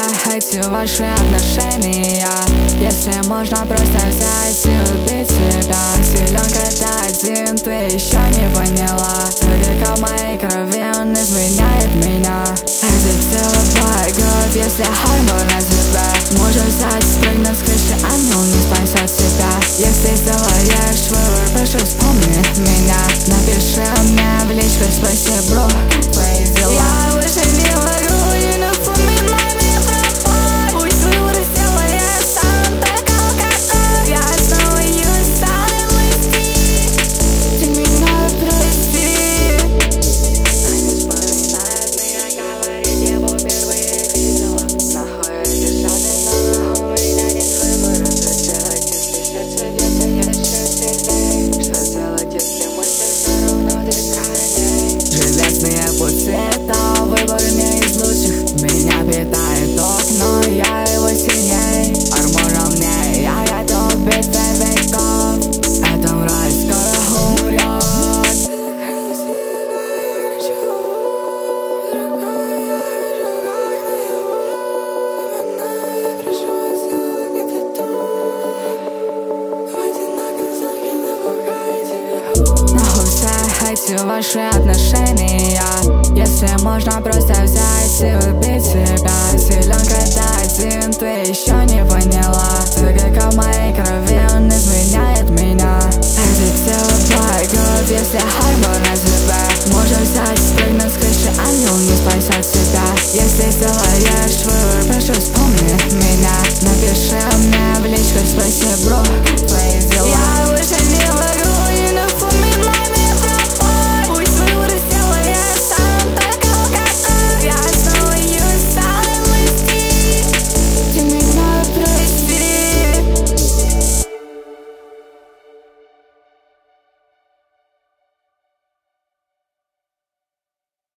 эти ваши отношения. Если можно просто взять и убить себя. Силен когда один, ты еще не поняла. Только в моей крови он изменяет меня. Это целый бойкот, если армор на тебя. Можем взять, спрыгнуть с крыши, ангел не спасет себя. Если сделаешь выбор, прошу вспомни меня. Напиши мне в личку, спроси, бро, как твои дела. Я больше не могу и напоминай мне пропасть. Пусть выбор сделаешь сам, так алкоголь. Я снова стану мысли. Ты меня прости. Они вспоминают меня, говорит, его впервые видела. Нахуй эти шаты, но у меня нет выбора. Что делать, если сердце бьется, я ощущаю. Что делать, если мой сердце равно дыхание? Железные пути, это выбор не из лучших. Меня питает ток, но я его сильней. Армором мне, я готов бить до веков. Это мразь скоро умрет. Нахуй все эти ваши отношения. Если можно просто взять и убить себя. Силен когда один, ты еще не поняла. Ты как в моей крови, он изменяет меня. Это целый бойкот, если армор на тебя. Можем взять, спрыгнуть с крыши, ангел не спасет себя. Если сделаешь выбор, прошу